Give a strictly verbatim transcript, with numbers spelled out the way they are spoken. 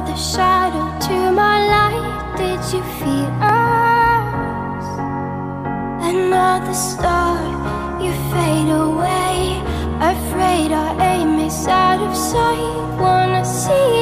another shadow to my light. Did you feel us? Another star, you fade away. Afraid our aim is out of sight. Wanna see